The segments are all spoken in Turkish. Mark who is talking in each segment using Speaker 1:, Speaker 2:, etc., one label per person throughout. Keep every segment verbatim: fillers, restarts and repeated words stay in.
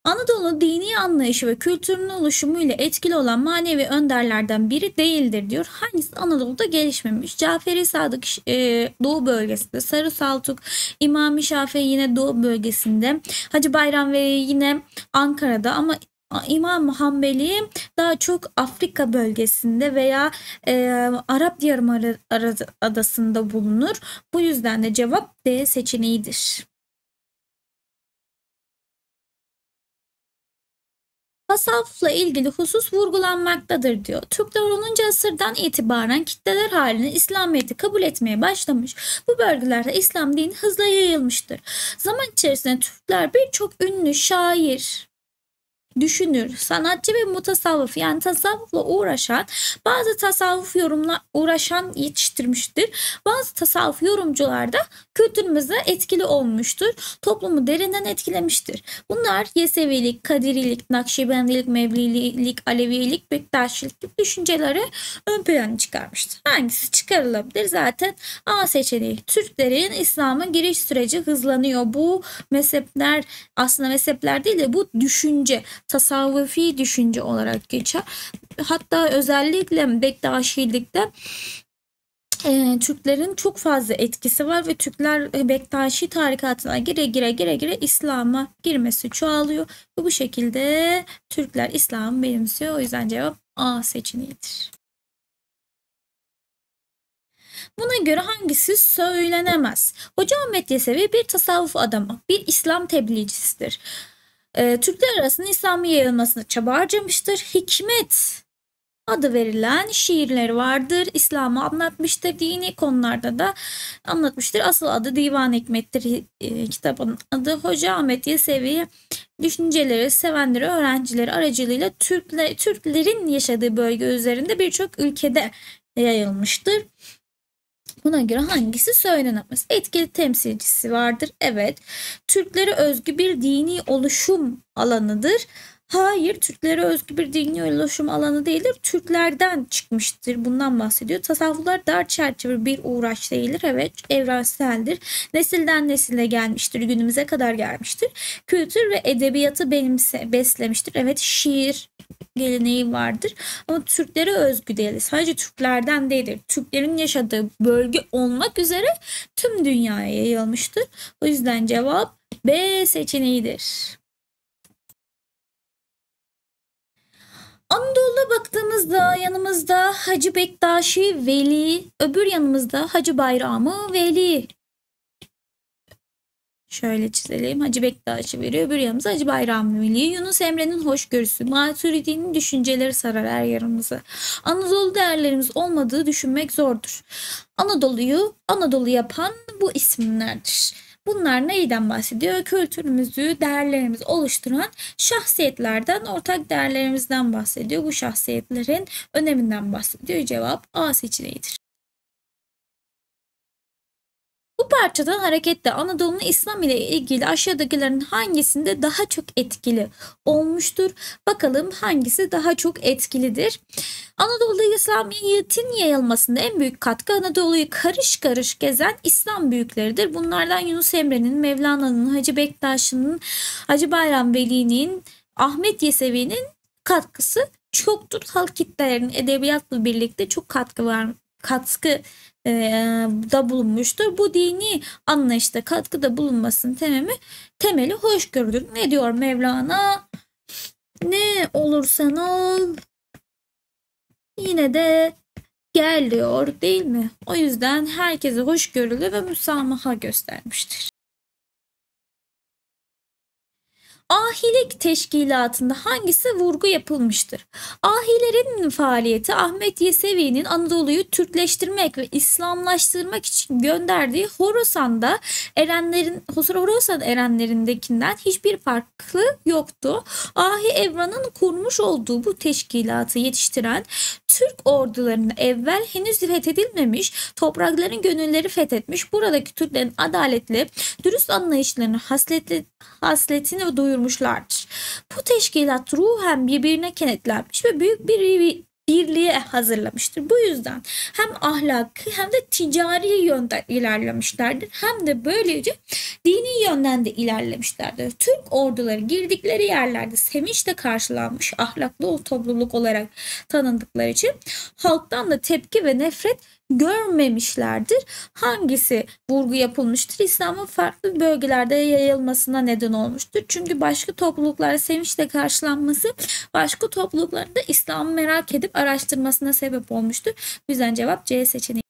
Speaker 1: Anadolu dini anlayışı ve kültürünün oluşumuyla etkili olan manevi önderlerden biri değildir diyor. Hangisi Anadolu'da gelişmemiş? Caferi Sadık e, Doğu bölgesinde, Sarı Saltuk, İmam-ı Şafii yine Doğu bölgesinde, Hacı Bayram Veli yine Ankara'da ama İmam Hanbeli daha çok Afrika bölgesinde veya e, Arap Yarımadası'nda bulunur. Bu yüzden de cevap D seçeneğidir. Tasavvufla ilgili husus vurgulanmaktadır diyor. Türkler onuncu asırdan itibaren kitleler halinde İslamiyet'i kabul etmeye başlamış. Bu bölgelerde İslam dini hızla yayılmıştır. Zaman içerisinde Türkler birçok ünlü şair, düşünür, sanatçı ve mutasavvıf yani tasavvufla uğraşan bazı tasavvuf yorumla uğraşan yetiştirmiştir. Bazı tasavvuf yorumcular da kültürümüze etkili olmuştur. Toplumu derinden etkilemiştir. Bunlar Yesevilik, Kadirilik, Nakşibendilik, Mevlilik, Alevilik, Bektaşilik gibi düşünceleri ön plana çıkarmıştır. Hangisi çıkarılabilir? Zaten A seçeneği. Türklerin İslam'a giriş süreci hızlanıyor. Bu mezhepler aslında mezhepler değil de bu düşünce, tasavvufi düşünce olarak geçer. Hatta özellikle Bektaşilikte e, Türklerin çok fazla etkisi var ve Türkler Bektaşi tarikatına gire gire gire gire İslam'a girmesi çoğalıyor. Ve bu şekilde Türkler İslam'ı benimsiyor. O yüzden cevap A seçeneğidir. Buna göre hangisi söylenemez? Hoca Ahmet Yesevi bir tasavvuf adamı, bir İslam tebliğcisidir. E, Türkler arasında İslam'ın yayılmasına çaba harcamıştır. Hikmet adı verilen şiirleri vardır. İslam'ı anlatmıştır. Dini konularda da anlatmıştır. Asıl adı Divan Hikmet'tir. E, kitabın adı Hoca Ahmet Yesevi düşünceleri, sevenleri, öğrencileri aracılığıyla Türkler, Türklerin yaşadığı bölge üzerinde birçok ülkede yayılmıştır. Buna göre hangisi söylenemez? Etkili temsilcisi vardır. Evet. Türklere özgü bir dini oluşum alanıdır. Hayır, Türklere özgü bir dini oluşum alanı değildir. Türklerden çıkmıştır. Bundan bahsediyor. Tasavvuflar dar çerçeve bir uğraş değildir. Evet, evrenseldir. Nesilden nesile gelmiştir. Günümüze kadar gelmiştir. Kültür ve edebiyatı benimse, beslemiştir. Evet, şiir geleneği vardır. Ama Türklere özgü değil. Sadece Türklerden değildir. Türklerin yaşadığı bölge olmak üzere tüm dünyaya yayılmıştır. O yüzden cevap B seçeneğidir. Anadolu'da baktığımızda yanımızda Hacı Bektaşi Veli, öbür yanımızda Hacı Bayramı Veli. Şöyle çizelim. Hacı Bektaşi Veli, öbür yanımızda Hacı Bayramı Veli. Yunus Emre'nin hoşgörüsü, Maturidi'nin düşünceleri sarar her yanımızı. Anadolu değerlerimiz olmadığı düşünmek zordur. Anadolu'yu Anadolu yapan bu isimlerdir. Bunlar neyden bahsediyor? Kültürümüzü, değerlerimizi oluşturan şahsiyetlerden, ortak değerlerimizden bahsediyor. Bu şahsiyetlerin öneminden bahsediyor. Cevap A seçeneğidir. Bu parçadan hareketle Anadolu'nun İslam ile ilgili aşağıdakilerin hangisinde daha çok etkili olmuştur? Bakalım hangisi daha çok etkilidir? Anadolu'da İslamiyet'in yayılmasında en büyük katkı Anadolu'yu karış karış gezen İslam büyükleridir. Bunlardan Yunus Emre'nin, Mevlana'nın, Hacı Bektaş'ın, Hacı Bayram Veli'nin, Ahmet Yesevi'nin katkısı çoktur. Halk kitlelerinin edebiyatla birlikte çok katkı var, katkı e, da bulunmuştur. Bu dini anlayışta katkıda bulunmasının temeli, temeli hoşgörüdür. Ne diyor Mevlana? Ne olursan ol yine de gel diyor değil mi? O yüzden herkese hoşgörülü ve müsamaha göstermiştir. Ahilik teşkilatında hangisi vurgu yapılmıştır? Ahilerin faaliyeti Ahmet Yesevi'nin Anadolu'yu Türkleştirmek ve İslamlaştırmak için gönderdiği Horasan'da erenlerin Horasan erenlerindekinden hiçbir farklı yoktu. Ahi Evran'ın kurmuş olduğu bu teşkilatı yetiştiren Türk ordularını evvel henüz fethedilmemiş toprakların gönülleri fethetmiş. Buradaki Türklerin adaletli, dürüst anlayışlarını hasletli, hasletini duyurmuşlardır. Bu teşkilat ruhen birbirine kenetlenmiş ve büyük bir birliğe hazırlamıştır. Bu yüzden hem ahlaki hem de ticari yönden ilerlemişlerdir. Hem de böylece dini yönden de ilerlemişlerdir. Türk orduları girdikleri yerlerde sevinçle karşılanmış, ahlaklı o topluluk olarak tanındıkları için halktan da tepki ve nefret görmemişlerdir. Hangisi vurgu yapılmıştır? İslam'ın farklı bölgelerde yayılmasına neden olmuştur. Çünkü başka topluluklara sevinçle karşılanması başka toplulukların da İslam'ı merak edip araştırmasına sebep olmuştur. Bu yüzden cevap C seçeneği.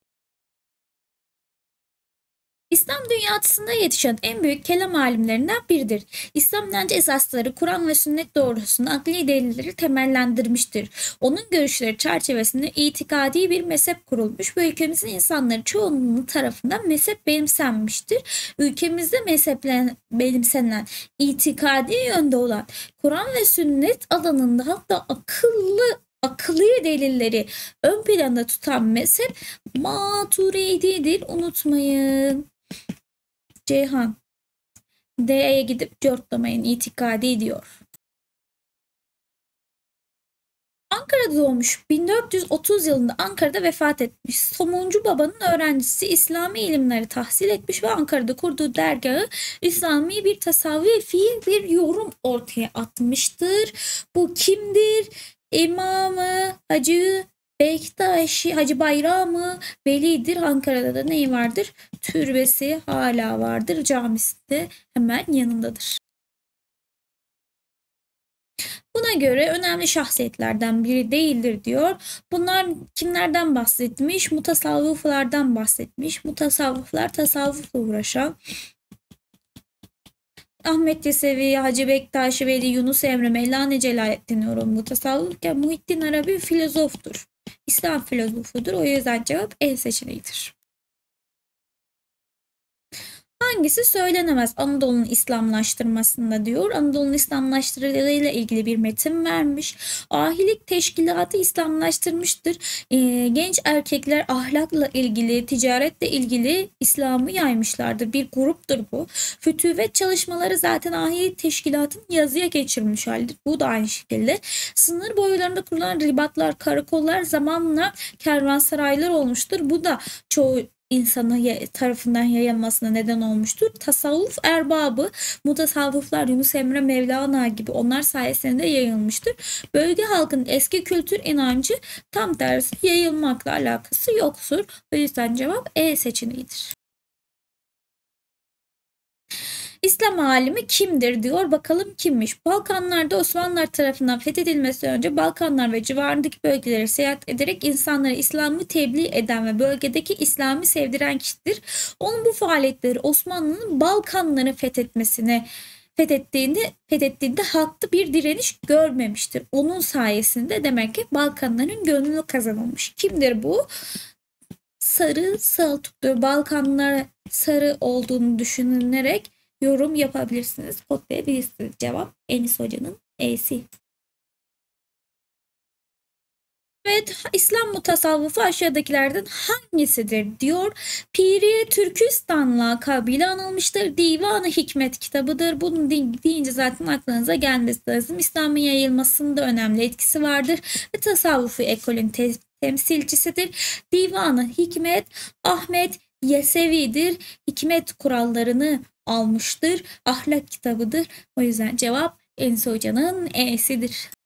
Speaker 1: İslam dünyasında yetişen en büyük kelam alimlerinden biridir. İslam inancı esasları Kur'an ve sünnet doğrultusunda akli delilleri temellendirmiştir. Onun görüşleri çerçevesinde itikadi bir mezhep kurulmuş ve ülkemizin insanları çoğunluğu tarafından mezhep benimsenmiştir. Ülkemizde mezheplen benimsenen itikadi yönde olan Kur'an ve sünnet alanında hatta akıllı akıllı delilleri ön planda tutan mezhep Maturidi'dir. Unutmayın. Ceyhan. D'ye gidip cortlamayın. İtikadi diyor. Ankara'da doğmuş. bin dört yüz otuz yılında Ankara'da vefat etmiş. Somuncu Baba'nın öğrencisi, İslami ilimleri tahsil etmiş ve Ankara'da kurduğu dergahı İslami bir tasavvufi bir yorum ortaya atmıştır. Bu kimdir? İmamı Hacı Bektaşi, Hacı Bayramı Veli'dir. Ankara'da da neyi vardır? Türbesi hala vardır. Camisi de hemen yanındadır. Buna göre önemli şahsiyetlerden biri değildir diyor. Bunlar kimlerden bahsetmiş? Mutasavvıflardan bahsetmiş. Mutasavvıflar tasavvufla uğraşan Ahmet Yesevi, Hacı Bektaşi Veli, Yunus Emre, Mevlana Celaleddin Rumi mutasavvıfken Muhittin Arabi filozoftur. İslam filozofudur. O yüzden cevap E seçeneğidir. Hangisi söylenemez Anadolu'nun İslamlaştırmasında diyor. Anadolu'nun İslamlaştırılığıyla ilgili bir metin vermiş. Ahilik teşkilatı İslamlaştırmıştır. Ee, genç erkekler ahlakla ilgili, ticaretle ilgili İslam'ı yaymışlardır. Bir gruptur bu. Fütüvet çalışmaları zaten ahilik teşkilatın yazıya geçirilmiş halidir. Bu da aynı şekilde. Sınır boylarında kurulan ribatlar, karakollar zamanla kervansaraylar olmuştur. Bu da çoğu insanı tarafından yayılmasına neden olmuştur. Tasavvuf erbabı, mutasavvıflar Yunus Emre, Mevlana gibi onlar sayesinde yayılmıştır. Bölge halkının eski kültür inancı tam tersi yayılmakla alakası yoktur. O yüzden cevap E seçeneğidir. İslam alimi kimdir diyor. Bakalım kimmiş? Balkanlarda Osmanlılar tarafından fethedilmesi önce Balkanlar ve civarındaki bölgelere seyahat ederek insanlara İslam'ı tebliğ eden ve bölgedeki İslam'ı sevdiren kişidir. Onun bu faaliyetleri Osmanlı'nın Balkanları fethetmesine fethettiğinde, fethettiğinde halkta bir direniş görmemiştir. Onun sayesinde demek ki Balkanların gönlü kazanılmış. Kimdir bu? Sarı Selçuklu. Balkanlar sarı olduğunu düşünülerek yorum yapabilirsiniz. Kodlayabilirsiniz. Cevap Enis Hoca'nın E'si. Evet, İslam mutasavvıfı aşağıdakilerden hangisidir diyor. Piri Türkistan lakabıyla anılmıştır. Divan-ı Hikmet kitabıdır. Bunu deyince zaten aklınıza gelmesi lazım. İslam'ın yayılmasında önemli etkisi vardır ve tasavvufu ekolün te temsilcisidir. Divan-ı Hikmet Ahmet Yesevi'dir. Hikmet kurallarını almıştır. Ahlak kitabıdır. O yüzden cevap Enis Hoca'nın E'sidir.